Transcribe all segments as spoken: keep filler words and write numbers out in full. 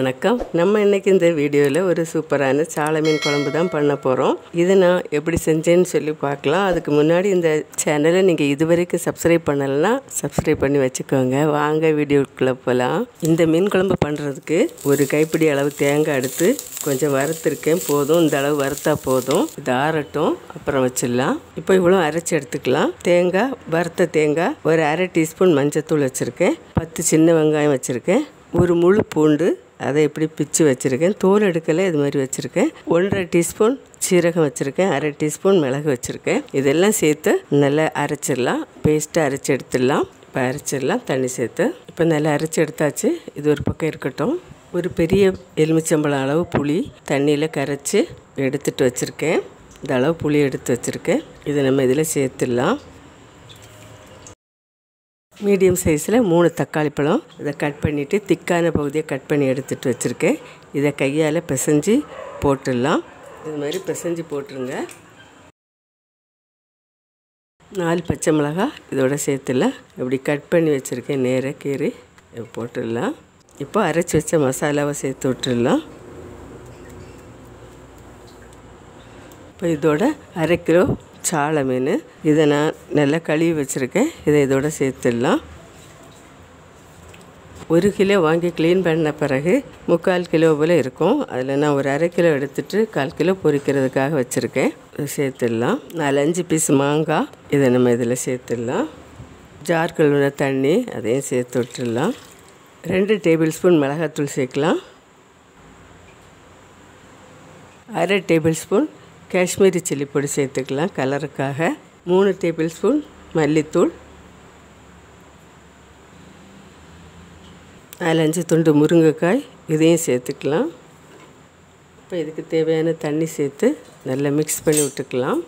வணக்கம். நம்ம இன்னைக்கு இந்த வீடியோவில் ஒரு சூப்பரான சால மீன் குழம்பு தான் பண்ண போகிறோம். இதை நான் எப்படி செஞ்சேன்னு சொல்லி பார்க்கலாம். அதுக்கு முன்னாடி இந்த சேனலை நீங்கள் இதுவரைக்கும் சப்ஸ்கிரைப் பண்ணலைன்னா சப்ஸ்கிரைப் பண்ணி வச்சுக்கோங்க. வாங்க வீடியோக்குள்ளே போகலாம். இந்த மீன் குழம்பு பண்ணுறதுக்கு ஒரு கைப்பிடி அளவு தேங்காய் எடுத்து கொஞ்சம் வறுத்துருக்கேன். போதும், இந்த அளவு வறுத்தா போதும். இது ஆறட்டும், அப்புறம் வச்சிடலாம். இப்போ இவ்வளோ அரைச்சி எடுத்துக்கலாம். தேங்காய், வறுத்த தேங்காய், ஒரு அரை டீஸ்பூன் மஞ்சத்தூள் வச்சுருக்கேன், பத்து சின்ன வெங்காயம் வச்சுருக்கேன், ஒரு முழு பூண்டு அதை இப்படி பிச்சு வச்சுருக்கேன், தோல் எடுக்கலை, இது மாதிரி வச்சுருக்கேன், ஒன்றரை டீஸ்பூன் சீரகம் வச்சுருக்கேன், அரை டீஸ்பூன் மிளகு வச்சுருக்கேன். இதெல்லாம் சேர்த்து நல்லா அரைச்சிடலாம். பேஸ்ட்டாக அரைச்சி எடுத்துடலாம். இப்போ அரைச்சிடலாம் தண்ணி சேர்த்து. இப்போ நல்லா அரைச்சி எடுத்தாச்சு. இது ஒரு பக்கம் இருக்கட்டும். ஒரு பெரிய எலுமிச்சம்பழம் அளவு புளி தண்ணியில் கரைச்சி எடுத்துகிட்டு வச்சுருக்கேன். இந்த அளவு புளி எடுத்து வச்சுருக்கேன். இதை நம்ம இதில் சேர்த்துடலாம். மீடியம் சைஸில் மூணு தக்காளி பழம் இதை கட் பண்ணிவிட்டு திக்கான பகுதியை கட் பண்ணி எடுத்துகிட்டு வச்சுருக்கேன். இதை கையால் பிசைஞ்சு போட்டுடலாம். இது மாதிரி பிசைஞ்சு போட்டுருங்க. நாலு பச்சை மிளகாய் இதோட சேர்த்துடலாம். இப்படி கட் பண்ணி வச்சுருக்கேன், நேராக கீறி போட்டுடலாம். இப்போ அரைச்சி வச்ச மசாலாவை சேர்த்து விட்டுடலாம். இப்போ இதோட அரை கிலோ சால மீன் இதை நான் நல்லா கழுவி வச்சுருக்கேன். இதை இதோட சேர்த்துடலாம். ஒரு கிலோ வாங்கி க்ளீன் பண்ண பிறகு முக்கால் கிலோ போல் இருக்கும். அதில் நான் ஒரு அரை கிலோ எடுத்துகிட்டு கால் கிலோ பொரிக்கிறதுக்காக வச்சுருக்கேன். இதை சேர்த்துடலாம். நாலஞ்சு பீஸ் மாங்காய் இதை நம்ம இதில் சேர்த்துடலாம். ஜார் கழுவின தண்ணி அதையும் சேர்த்து விட்டுடலாம். ரெண்டு டேபிள் ஸ்பூன் மிளகாத்தூள் சேர்க்கலாம். அரை டேபிள் ஸ்பூன் காஷ்மீரி சில்லி பொடி சேர்த்துக்கலாம் கலருக்காக. மூணு டேபிள் ஸ்பூன் மல்லித்தூள், நாலஞ்சு துண்டு முருங்கைக்காய் இதையும் சேர்த்துக்கலாம். இப்போ இதுக்கு தேவையான தண்ணி சேர்த்து நல்லா மிக்ஸ் பண்ணி விட்டுக்கலாம்.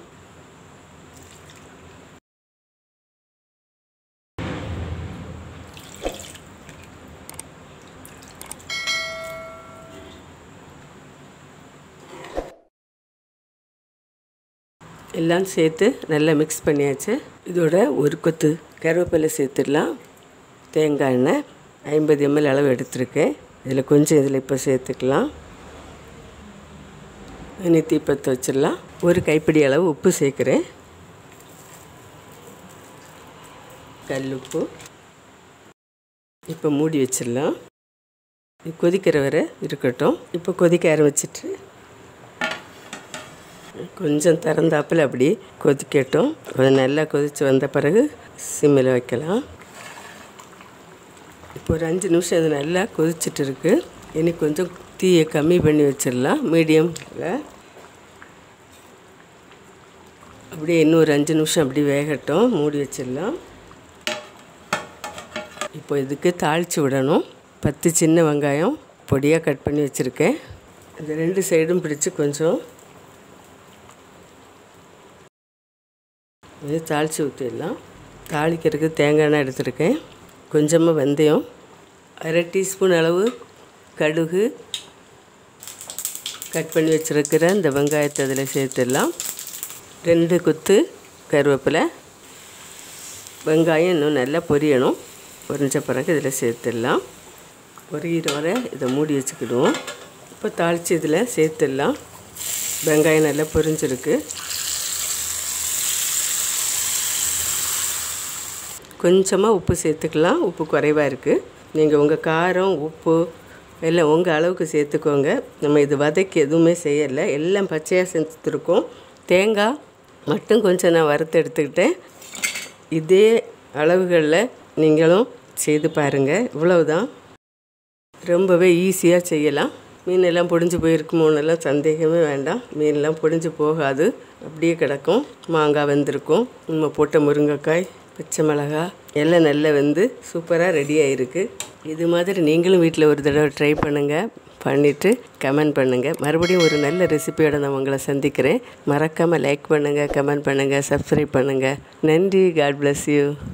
எல்லாம் சேர்த்து நல்லா மிக்ஸ் பண்ணியாச்சு. இதோட ஒரு கொத்து கருவேப்பிலை சேர்த்துடலாம். தேங்காய் எண்ணெய் ஐம்பது எம்எல் அளவு எடுத்துருக்கேன். இதில் கொஞ்சம் இதில் இப்போ சேர்த்துக்கலாம். இனி தீப்பத்தை வச்சிடலாம். ஒரு கைப்பிடி அளவு உப்பு சேர்க்குறேன், கல் உப்பு. இப்போ மூடி வச்சிடலாம். கொதிக்கிற வரை இருக்கட்டும். இப்போ கொதிக்க ஆரம்பிச்சிட்டு கொஞ்சம் திறந்தாப்பில் அப்படி கொதிக்கட்டும். கொஞ்சம் நல்லா கொதித்து வந்த பிறகு சிம்மில் வைக்கலாம். இப்போ ஒரு அஞ்சு நிமிஷம் இது நல்லா கொதிச்சுட்டு இருக்குது. இனி கொஞ்சம் தீயை கம்மி பண்ணி வச்சிடலாம் மீடியமில். அப்படியே இன்னும் ஒரு அஞ்சு நிமிஷம் அப்படி வேகட்டும், மூடி வச்சிடலாம். இப்போ இதுக்கு தாளித்து விடணும். பத்து சின்ன வெங்காயம் பொடியாக கட் பண்ணி வச்சுருக்கேன். இந்த ரெண்டு சைடும் பிடிச்சி கொஞ்சம் இது தாளித்து ஊற்றிடலாம். தாளிக்கிறதுக்கு தேங்காய் எண்ணெய் எடுத்துருக்கேன், கொஞ்சமாக வெந்தயம், அரை டீஸ்பூன் அளவு கடுகு, கட் பண்ணி வச்சுருக்கிற இந்த வெங்காயத்தை அதில் சேர்த்துடலாம். ரெண்டு கொத்து கருவேப்பிலை. வெங்காயம் இன்னும் நல்லா பொரியணும். பொரிஞ்ச பிறகு இதில் சேர்த்துடலாம். பொரியிற வரை இதை மூடி வச்சுக்கிடுவோம். இப்போ தாளித்து இதில் சேர்த்துடலாம். வெங்காயம் நல்லா பொரிஞ்சிருக்கு. கொஞ்சமாக உப்பு சேர்த்துக்கலாம். உப்பு குறைவாக இருக்குது. நீங்கள் உங்கள் காரம் உப்பு எல்லாம் உங்கள் அளவுக்கு சேர்த்துக்கோங்க. நம்ம இது வதக்கி எதுவுமே செய்யலை, எல்லாம் பச்சையாக செஞ்சுருக்கோம். தேங்காய் மட்டும் கொஞ்சம் நான் வறுத்து எடுத்துக்கிட்டேன். இதே அளவுகளில் நீங்களும் செய்து பாருங்கள். இவ்வளவுதான், ரொம்பவே ஈஸியாக செய்யலாம். மீனெல்லாம் பொடிஞ்சு போயிருக்குமோன்னெல்லாம் சந்தேகமே வேண்டாம். மீனெல்லாம் பொடிஞ்சு போகாது, அப்படியே கிடக்கும். மாங்காய் வெந்திருக்கும், நம்ம போட்ட முருங்கைக்காய், பச்சை மிளகாய் எல்லாம் நல்லா வெந்து சூப்பராக ரெடி ஆகிருக்கு. இது மாதிரி நீங்களும் வீட்டில் ஒரு தடவை ட்ரை பண்ணுங்கள். பண்ணிவிட்டு கமெண்ட் பண்ணுங்கள். மறுபடியும் ஒரு நல்ல ரெசிபியோடு நான் உங்களை சந்திக்கிறேன். மறக்காமல் லைக் பண்ணுங்கள், கமெண்ட் பண்ணுங்கள், சப்ஸ்கிரைப் பண்ணுங்கள். நன்றி. God bless you.